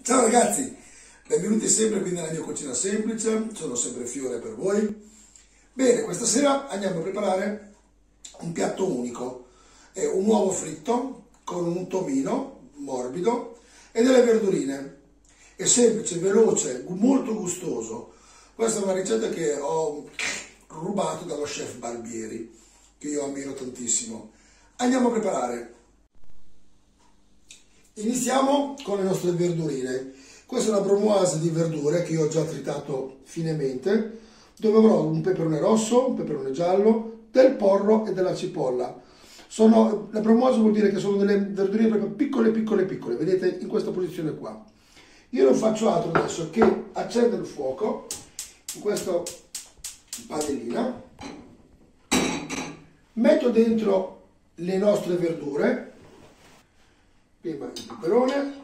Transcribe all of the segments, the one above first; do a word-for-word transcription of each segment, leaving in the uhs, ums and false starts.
Ciao ragazzi, benvenuti sempre qui nella mia cucina semplice, sono sempre Fiore per voi. Bene, questa sera andiamo a preparare un piatto unico, è un uovo fritto con un tomino morbido e delle verdurine. È semplice, veloce, molto gustoso. Questa è una ricetta che ho rubato dallo chef Barbieri, che io ammiro tantissimo. Andiamo a preparare. Iniziamo con le nostre verdurine. Questa è una brunoise di verdure che io ho già tritato finemente, dove avrò un peperone rosso, un peperone giallo, del porro e della cipolla. Sono, la brunoise vuol dire che sono delle verdurine proprio piccole, piccole, piccole, vedete in questa posizione qua. Io non faccio altro adesso che accendere il fuoco in questa padellina, metto dentro le nostre verdure. Prima il peperone,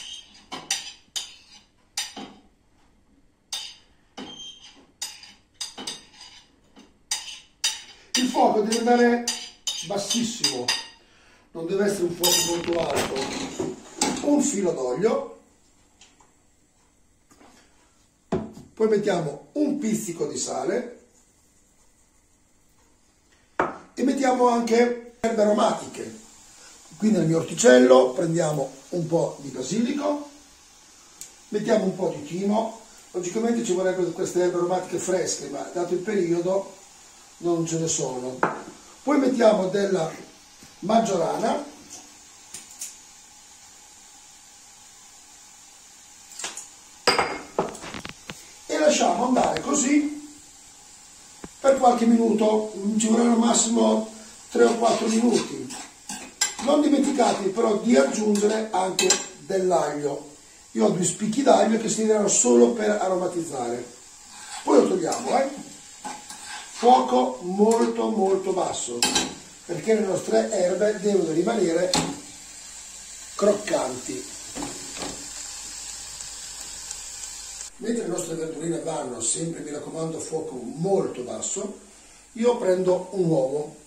il fuoco deve andare bassissimo, non deve essere un fuoco molto alto. Un filo d'olio, poi mettiamo un pizzico di sale e mettiamo anche erbe aromatiche. Quindi nel mio orticello prendiamo un po' di basilico, mettiamo un po' di timo, logicamente ci vorrebbero queste erbe aromatiche fresche, ma dato il periodo non ce ne sono. Poi mettiamo della maggiorana, e lasciamo andare così per qualche minuto, ci vorranno al massimo tre o quattro minuti. Non dimenticate però di aggiungere anche dell'aglio. Io ho due spicchi d'aglio che serviranno solo per aromatizzare. Poi lo togliamo, eh? Fuoco molto molto basso, perché le nostre erbe devono rimanere croccanti. Mentre le nostre verdurine vanno, sempre mi raccomando, a fuoco molto basso, io prendo un uovo.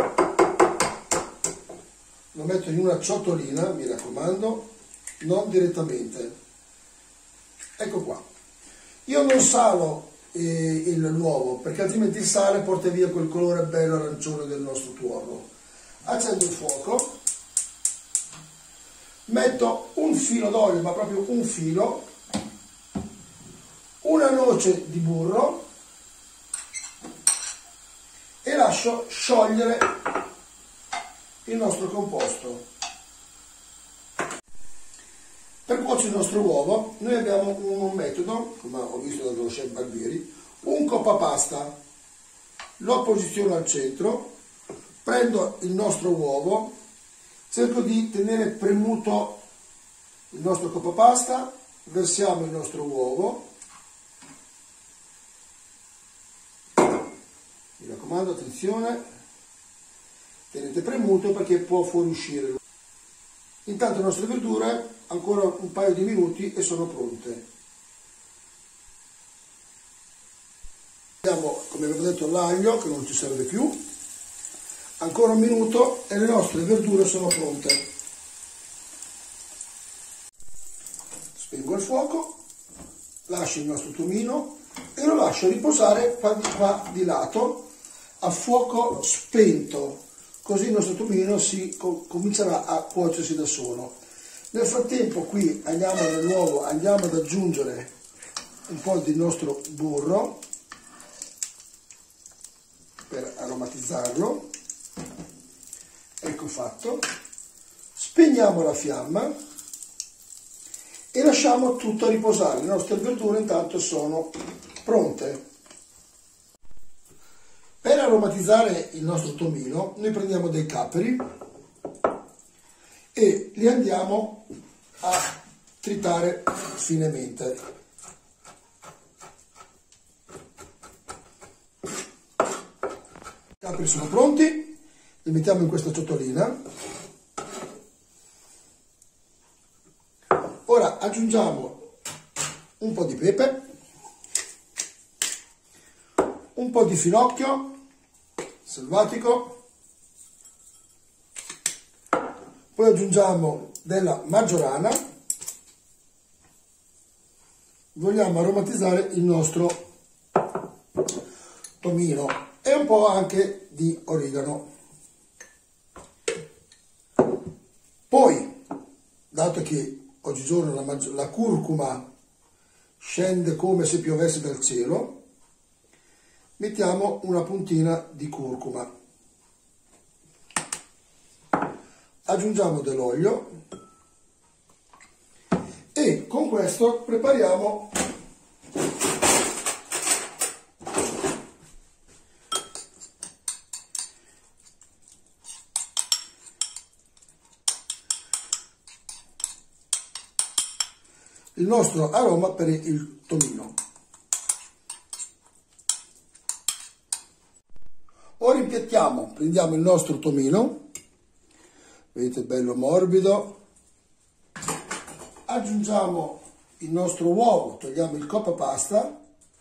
Lo metto in una ciotolina, mi raccomando, non direttamente. Ecco qua. Io non salo eh, l'uovo, perché altrimenti il sale porta via quel colore bello arancione del nostro tuorlo. Accendo il fuoco, metto un filo d'olio, ma proprio un filo, una noce di burro e lascio sciogliere il nostro composto. Per cuocere il nostro uovo noi abbiamo un metodo, come ho visto dallo chef Barbieri, un coppapasta. Lo posiziono al centro, prendo il nostro uovo, cerco di tenere premuto il nostro coppapasta, versiamo il nostro uovo, mi raccomando attenzione, tenete premuto perché può fuoriuscire. Intanto le nostre verdure ancora un paio di minuti e sono pronte. Abbiamo, come avevo detto, l'aglio che non ci serve più. Ancora un minuto e le nostre verdure sono pronte. Spengo il fuoco, lascio il nostro tomino e lo lascio riposare qua di, qua di lato a fuoco spento. Così il nostro tomino si comincerà a cuocersi da solo. Nel frattempo qui andiamo nell'uovo, andiamo ad aggiungere un po' del nostro burro per aromatizzarlo. Ecco fatto. Spegniamo la fiamma e lasciamo tutto riposare. Le nostre verdure intanto sono pronte. Per aromatizzare il nostro tomino noi prendiamo dei capperi e li andiamo a tritare finemente. I capperi sono pronti, li mettiamo in questa ciotolina. Ora aggiungiamo un po' di pepe, un po' di finocchio selvatico, poi aggiungiamo della maggiorana vogliamo aromatizzare il nostro tomino e un po' anche di origano. Poi, dato che oggigiorno la, la curcuma scende come se piovesse dal cielo, mettiamo una puntina di curcuma. Aggiungiamo dell'olio e con questo prepariamo il nostro aroma per il tomino. Ora impiattiamo, prendiamo il nostro tomino, vedete bello morbido, aggiungiamo il nostro uovo, togliamo il coppa pasta,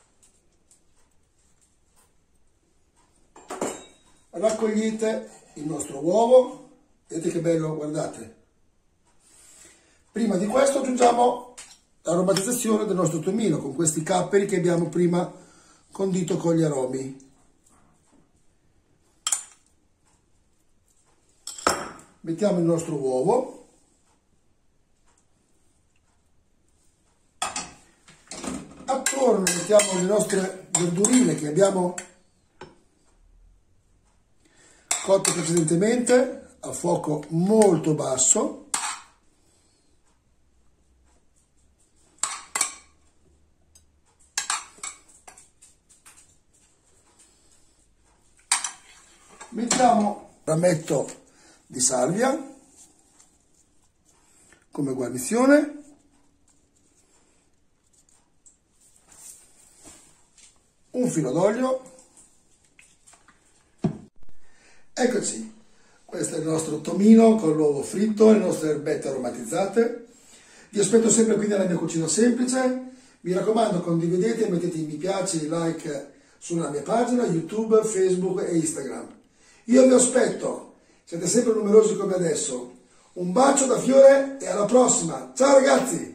raccogliete il nostro uovo, vedete che bello, guardate. Prima di questo aggiungiamo l'aromatizzazione del nostro tomino con questi capperi che abbiamo prima condito con gli aromi. Mettiamo il nostro uovo, attorno mettiamo le nostre verdurine che abbiamo cotto precedentemente a fuoco molto basso. Mettiamo un rametto di salvia come guarnizione, un filo d'olio. Eccoci, questo è il nostro tomino con l'uovo fritto e le nostre erbette aromatizzate. Vi aspetto sempre qui nella mia cucina semplice. Mi raccomando, condividete, mettete i mi piace, i like sulla mia pagina YouTube, Facebook e Instagram. Io vi aspetto. Siete sempre numerosi come adesso. Un bacio da Fiore e alla prossima. Ciao ragazzi!